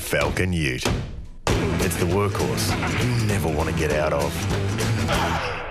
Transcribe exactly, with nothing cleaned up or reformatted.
Falcon Ute. It's the workhorse you never want to get out of.